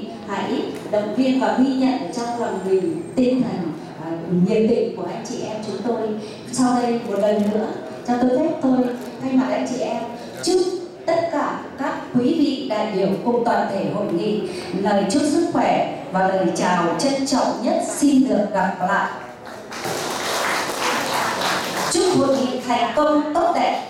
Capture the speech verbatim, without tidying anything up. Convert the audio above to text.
hãy động viên và ghi nhận trong lòng mình tinh thần uh, nhiệt tình của anh chị em chúng tôi. Sau đây một lần nữa cho tôi phép tôi thay mặt anh chị em chúc tất cả các quý vị đại biểu cùng toàn thể hội nghị lời chúc sức khỏe và lời chào trân trọng nhất xin được gặp lại. Chúc hội nghị thành công tốt đẹp.